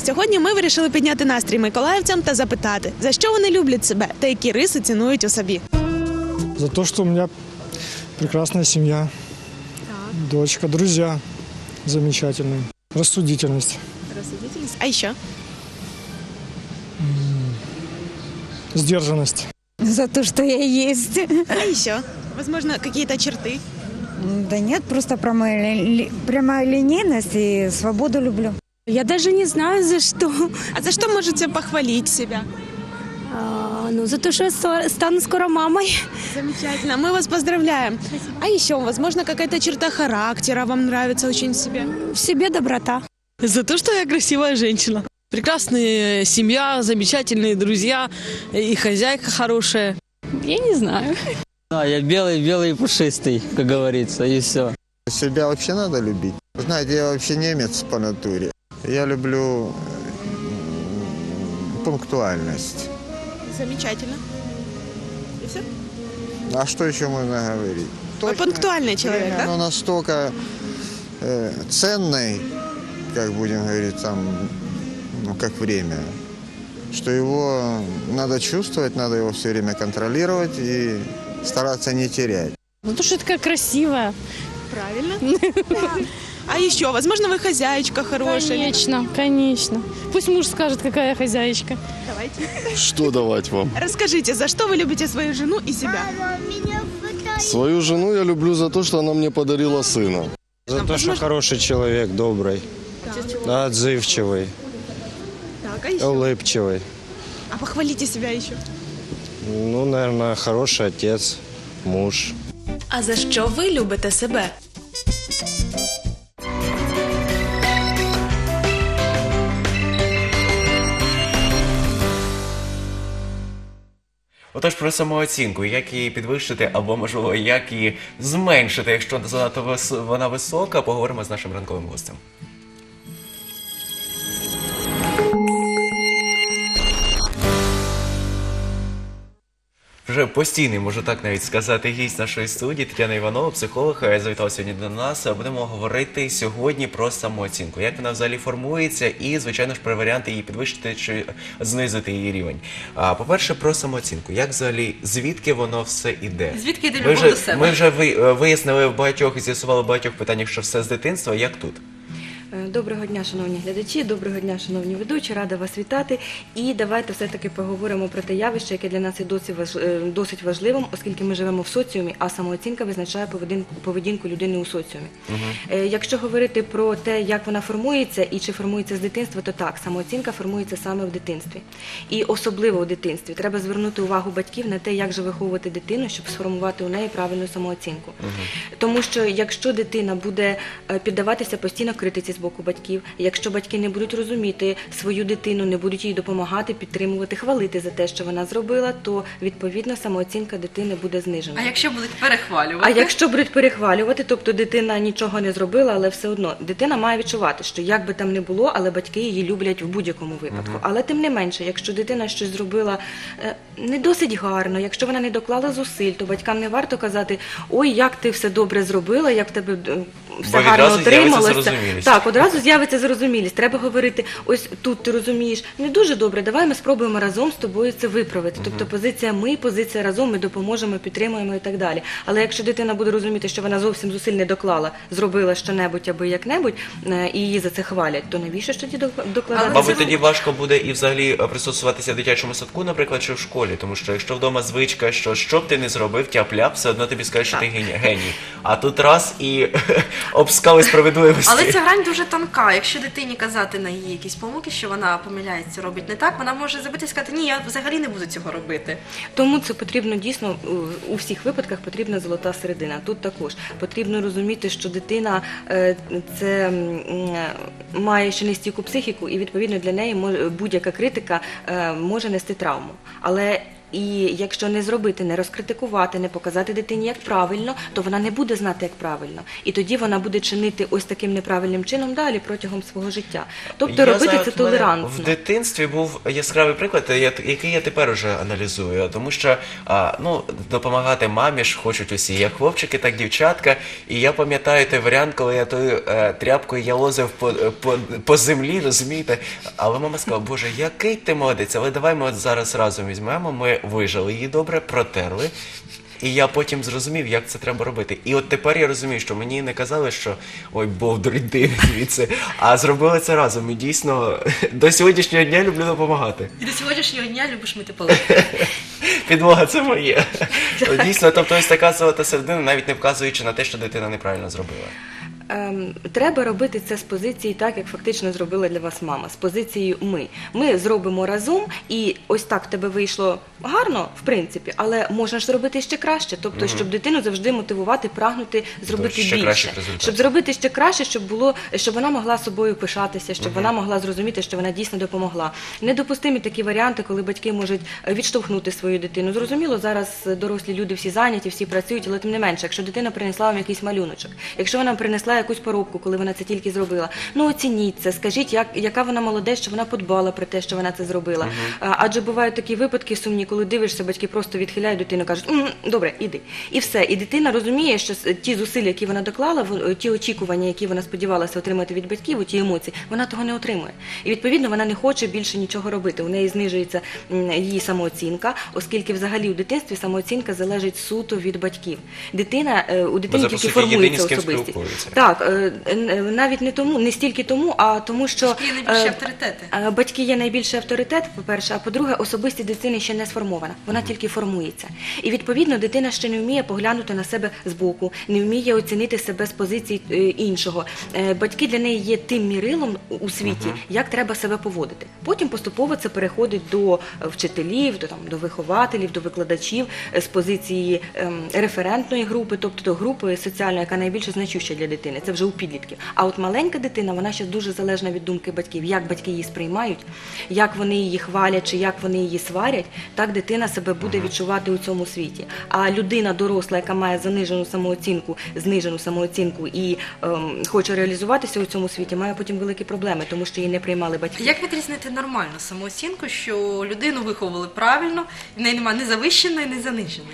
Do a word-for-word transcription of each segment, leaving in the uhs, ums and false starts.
Сьогодні ми вирішили підняти настрій миколаївцям та запитати, за що вони люблять себе та які риси цінують у собі. За то, что у меня прекрасная семья, дочка, друзья замечательные, рассудительность. Рассудительность. А еще? Сдержанность. За то, что я есть. А еще? Возможно, какие-то черты? Да нет, просто прямая, ли- прямая линейность и свободу люблю. Я даже не знаю, за что. А за что можете похвалить себя? А, ну, за то, что я ста- стану скоро мамой. Замечательно, мы вас поздравляем. А еще, возможно, какая-то черта характера вам нравится очень в себе? В себе доброта. За то, что я красивая женщина. Прекрасная семья, замечательные друзья и хозяйка хорошая. Я не знаю. Да, я белый, белый и пушистый, как говорится, и все. Себя вообще надо любить. Знаете, я вообще немец по натуре. Я люблю м, пунктуальность. Замечательно. И все? А что еще можно говорить? Вы пунктуальный человек, время, да? оно настолько э, ценное, как будем говорить, там, ну, как время, что его надо чувствовать, надо его все время контролировать и стараться не терять. Ну, то, что я такая красивая. Правильно. А еще, возможно, вы хозяечка хорошая. Конечно, конечно. Пусть муж скажет, какая я хозяечка. Давайте. Что давать вам? Расскажите, за что вы любите свою жену и себя? Свою жену я люблю за то, что она мне подарила сына. За то, что хороший человек, добрый, отзывчивый, Так, а еще? улыбчивый. А похвалите себя еще. Ну, наверное, хороший отец, муж. А за що ви любите себе? Отож, про самооцінку, як її підвищити або, можливо, як її зменшити, якщо занадто вис- вона висока, поговоримо з нашим ранковим гостем. Вже постійний, можу так навіть сказати, гість нашої студії Тетяна Іванова, психолог, завітала сьогодні до нас. Будемо говорити сьогодні про самооцінку, як вона взагалі формується і, звичайно ж, про варіанти її підвищити чи знизити її рівень. А, по-перше, про самооцінку. Як взагалі, звідки воно все іде? Звідки йде Ми любов вже, до себе? ми вже ви- вияснили в багатьох і з'ясували в багатьох питаннях, що все з дитинства. Як тут? Доброго дня, шановні глядачі, доброго дня, шановні ведучі, рада вас вітати. І давайте все-таки поговоримо про те явище, яке для нас є досить важ- е, досить важливим, оскільки ми живемо в соціумі, а самооцінка визначає поведінку, поведінку людини у соціумі. Е, Якщо говорити про те, як вона формується і чи формується з дитинства, то так, самооцінка формується саме в дитинстві. І особливо у дитинстві. Треба звернути увагу батьків на те, як же виховувати дитину, щоб сформувати у неї правильну самооцінку. Тому що якщо дитина буде е, піддаватися постійно критиці з боку батьків, якщо батьки не будуть розуміти свою дитину, не будуть їй допомагати, підтримувати, хвалити за те, що вона зробила, то відповідно самооцінка дитини буде знижена. А якщо будуть перехвалювати? А якщо будуть перехвалювати, тобто дитина нічого не зробила, але все одно дитина має відчувати, що як би там не було, але батьки її люблять в будь-якому випадку. Але тим не менше, якщо дитина щось зробила е, не досить гарно, якщо вона не доклала зусиль, то батькам не варто казати: ой, як ти все добре зробила, як в тебе е, все Бо гарно відразу з'явиться отрималося. зрозумілість. Так, одразу з'явиться зрозумілість. Треба говорити: ось тут ти розумієш, не дуже добре, давай ми спробуємо разом з тобою це виправити. Тобто позиція ми, позиція разом, ми допоможемо, підтримуємо і так далі. Але якщо дитина буде розуміти, що вона зовсім зусиль не доклала, зробила що-небудь або як-небудь, е, і її за це хвалять, то навіщо ж тоді док- докладати? Мабуть, тоді важко буде і взагалі е, пристосуватися в дитячому садку, наприклад, чи в школі, тому що якщо вдома звичка, що що б ти не зробив, тяп-ляп, все одно тобі скажуть, що ти гені- геній. А тут раз і об скали справедливості. Але ця грань дуже тонка. Якщо дитині казати на її якісь помилки, що вона помиляється, робить не так, вона може забити і сказати: ні, я взагалі не буду цього робити. Тому це потрібно дійсно у- у всіх випадках потрібна золота середина. Тут також потрібно розуміти, що дитина е, це м, має ще нестійку психіку, і відповідно для неї мож- будь-яка критика е, може нести травму. Але І якщо не зробити, не розкритикувати, не показати дитині, як правильно, то вона не буде знати, як правильно. І тоді вона буде чинити ось таким неправильним чином далі протягом свого життя. Тобто Я робити знаю, це от в мене толерантно. В дитинстві був яскравий приклад, я- який я тепер уже аналізую. Тому що а, ну, допомагати мамі ж хочуть усі, як хлопчики, так дівчатка. І я пам'ятаю той варіант, коли я тою е, тряпкою я лозив по, по, по землі, розумієте? Але мама сказала, боже, який ти молодець, але давай ми от зараз разом візьмемо, ми вижали її добре, протерли. І я потім зрозумів, як це треба робити. І от тепер я розумію, що мені не казали, що ой, Бовдур, йди звідси, а зробили це разом. І дійсно до сьогоднішнього дня люблю допомагати. І до сьогоднішнього дня любиш мити поли. Підлога це моє. Дійсно, тобто ось така золота середина, навіть не вказуючи на те, що дитина неправильно зробила. Ем, треба робити це з позиції так, як фактично зробила для вас мама, з позицією ми. Ми зробимо разом, і ось так в тебе вийшло гарно, в принципі, але можна ж зробити ще краще, тобто, Мгм. щоб дитину завжди мотивувати, прагнути зробити ще більше. кращих результатів. Щоб зробити ще краще, щоб було, щоб вона могла собою пишатися, щоб Мгм. вона могла зрозуміти, що вона дійсно допомогла. Недопустимі такі варіанти, коли батьки можуть відштовхнути свою дитину. Зрозуміло, зараз дорослі люди всі зайняті, всі працюють, але тим не менше, якщо дитина принесла вам якийсь малюночок, якщо вона принесла якусь поробку, коли вона це тільки зробила, ну оцініть це, скажіть, як, яка вона молодець, що вона подбала про те, що вона це зробила. А, Адже бувають такі випадки сумні, коли дивишся, батьки просто відхиляють дитину, кажуть, «М, добре, іди. І все. І дитина розуміє, що с- ті зусилля, які вона доклала, вон- ті очікування, які вона сподівалася отримати від батьків, ті емоції, вона того не отримує. І відповідно вона не хоче більше нічого робити. У неї знижується м, її самооцінка, оскільки взагалі у дитинстві самооцінка залежить суто від батьків. Дитина, е, у дитини Бо це, по тільки суті, єдині, формується з ким особистість. спілкуються. Так, е, е, навіть не тому, не стільки тому, а тому, що Батьки є найбільші е, авторитети. е, батьки є найбільший авторитет, по-перше, а по-друге, особистість дитини ще не сформована, вона тільки формується. І відповідно дитина ще не вміє поглянути на себе збоку, не вміє оцінити себе з позиції е, іншого. Е, Батьки для неї є тим мірилом у- у світі, як треба себе поводити. Потім поступово це переходить до е, вчителів, до, там, до вихователів, до викладачів е, з позиції ем, референтної групи, тобто до групи соціальної, яка найбільше значуща для дитини. Це вже у підлітків. А от маленька дитина, вона ще дуже залежна від думки батьків, як батьки її сприймають, як вони її хвалять чи як вони її сварять, так дитина себе буде відчувати у цьому світі. А людина доросла, яка має занижену самооцінку, знижену самооцінку і ем, хоче реалізуватися у цьому світі, має потім великі проблеми, тому що її не приймали батьки. Як відрізнити нормальну самооцінку, що людину виховували правильно, і в неї немає ні завищеної, ні заниженої?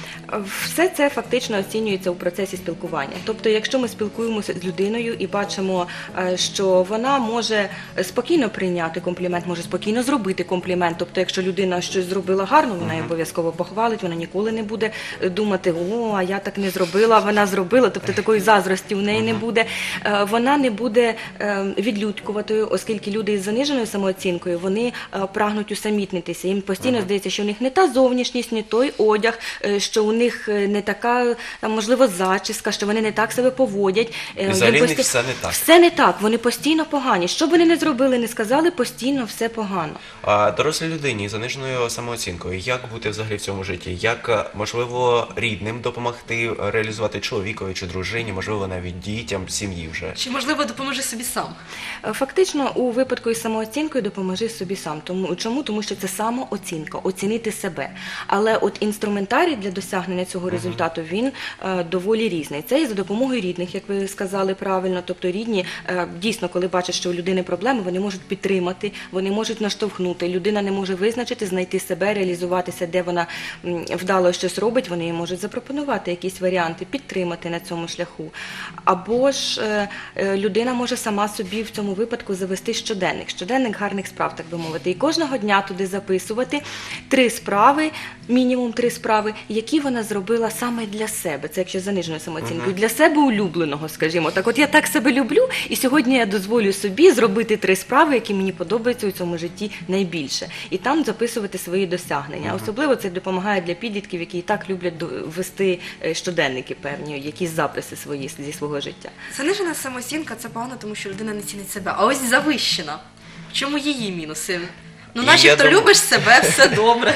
Все це фактично оцінюється у процесі спілкування. Тобто, якщо ми спілкуємося з людиною і бачимо, е, що вона може спокійно прийняти комплімент, може спокійно зробити комплімент. Тобто, якщо людина щось зробила гарно, вона її обов'язково похвалить, вона ніколи не буде думати, о, а я так не зробила, вона зробила, тобто такої заздрості в неї не буде. Е, Вона не буде е, відлюдькуватою, оскільки люди із заниженою самооцінкою, вони е, прагнуть усамітнитися. Їм постійно здається, що у них не та зовнішність, не той одяг, е, що у них не така, там, можливо, зачіска, що вони не так себе поводять. І взагалі Їм в них пості- все не так. Все не так, вони постійно погані. Що б вони не зробили, не сказали, постійно все погано. А дорослій людині з заниженою самооцінкою, як бути взагалі в цьому житті? Як, е, можливо, рідним допомогти реалізувати чоловікові чи дружині, можливо, навіть дітям, сім'ї вже? Чи, можливо, допоможи собі сам? Фактично, у випадку із самооцінкою допоможи собі сам. Тому, чому? Тому що це самооцінка, оцінити себе. Але от інструментарій для досягнення цього результату, він е, доволі різний. Це і за допомогою рідних, як ви сказали правильно. Тобто рідні, е, дійсно, коли бачать, що у людини проблеми, вони можуть підтримати, вони можуть наштовхнути. Людина не може визначити, знайти себе, реалізуватися, де вона м, вдало щось робить, вони їй можуть запропонувати якісь варіанти, підтримати на цьому шляху. Або ж е, е, людина може сама собі в цьому випадку завести щоденник, щоденник гарних справ, так би мовити, і кожного дня туди записувати три справи, мінімум три справи, які вона зробила саме для себе. Це якщо з заниженою самооцінкою. Для себе улюбленого, скажімо так. От я так себе люблю, і сьогодні я дозволю собі зробити три справи, які мені подобаються у цьому житті найбільше. І там записувати свої досягнення. Особливо це допомагає для підлітків, які і так люблять до- вести е, щоденники певні, якісь записи свої зі свого життя. Занижена самооцінка – це погано, тому що людина не цінить себе. А ось завищена. В чому її мінуси? Ну, І начебто я думаю- любиш себе, все добре.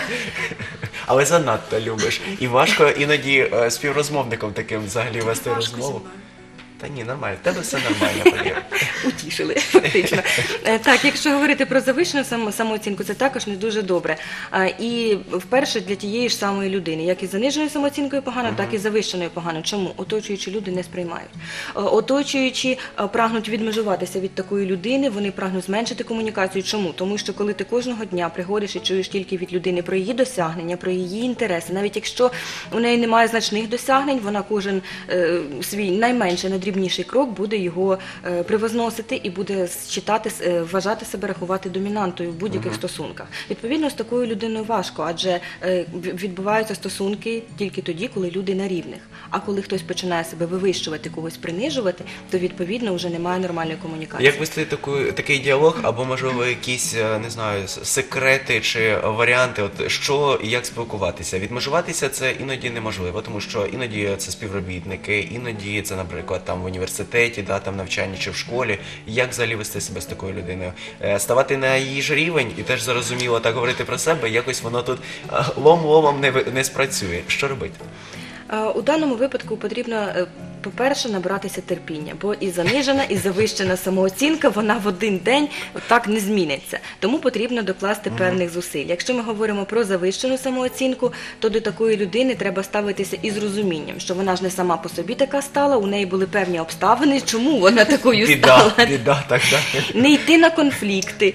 Але занадто любиш. І важко іноді е, співрозмовником таким взагалі вести Важко зі розмову. мною. Та ні, нормально, в тебе все нормально, повір. Утішили, фактично. Е, Так, якщо говорити про завищену само- самооцінку, це також не дуже добре. А, І вперше для тієї ж самої людини, як і з заниженою самооцінкою погано, так і з завищеною погано. Чому? Оточуючі люди не сприймають. Е, Оточуючі е, прагнуть відмежуватися від такої людини, вони прагнуть зменшити комунікацію. Чому? Тому що коли ти кожного дня приходиш і чуєш тільки від людини про її досягнення, про її інтереси, навіть якщо у неї немає значних досягнень, вона кожен е, свій найменший, найдрібніший крок буде його е, превозносити і буде считати, е, вважати себе, рахувати домінантою в будь-яких стосунках. Відповідно, з такою людиною важко, адже е, в- відбуваються стосунки тільки тоді, коли люди на рівних. А коли хтось починає себе вивищувати, когось принижувати, то відповідно вже немає нормальної комунікації. Як вести таку, такий діалог, або, можливо, якісь, е, не знаю, с- секрети чи варіанти, от що і як спілкуватися? Відмежуватися це іноді неможливо, тому що іноді це співробітники, іноді це, наприклад, там в університеті, да, там навчання чи в школі. Як взагалі вести себе з такою людиною? Е, Ставати на її ж рівень і теж зрозуміло так говорити про себе, якось воно тут е, лом-ломом не, ви- не спрацює. Що робити? Е, У даному випадку потрібно, е, по-перше, набратися терпіння, бо і занижена, і завищена самооцінка, вона в один день так не зміниться. Тому потрібно докласти певних зусиль. Якщо ми говоримо про завищену самооцінку, то до такої людини треба ставитися із розумінням, що вона ж не сама по собі така стала, у неї були певні обставини, чому вона такою Біда, стала. біда, так далі. Не йти на конфлікти.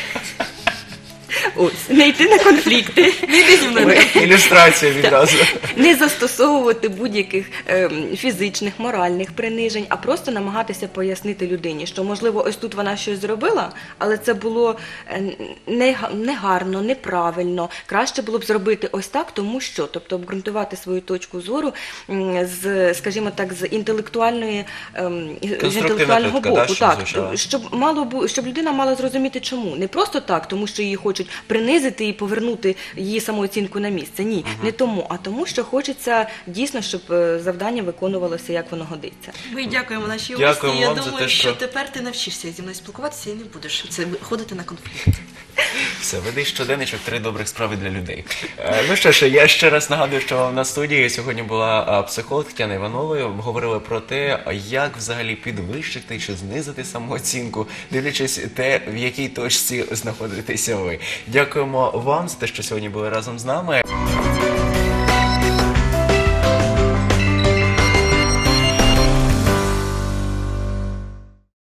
Ось, не йти на конфлікти. Не йди зі мною. Ілюстрація відразу. Не застосовувати будь-яких ем, фізичних, моральних принижень, а просто намагатися пояснити людині, що, можливо, ось тут вона щось зробила, але це було е, не- негарно, неправильно. Краще було б зробити ось так, тому що, тобто обґрунтувати свою точку зору м, з, скажімо так, з інтелектуальної ем, з Конструктивна інтелектуального критика, да, боку, щоб так, звучала. щоб мало бу- щоб людина мала зрозуміти, чому не просто так, тому що її хочуть принизити і повернути її самооцінку на місце. Ні, не тому, а тому, що хочеться дійсно, щоб е, завдання виконувалося, як воно годиться. Ми дякуємо нашій Дякуємо гості. Я вам за думаю, те, що що- тепер ти навчишся зі мною спілкуватися і не будеш це ходити на конфлікт. Все, веди щоденничок «Три добрих справи для людей». Е, Ну що ж, я ще раз нагадую, що на студії сьогодні була а, психолог Тетяна Іванова. Говорили про те, як взагалі підвищити чи знизити самооцінку, дивлячись те, в якій точці знаходитеся ви. Дякуємо вам за те, що сьогодні були разом з нами.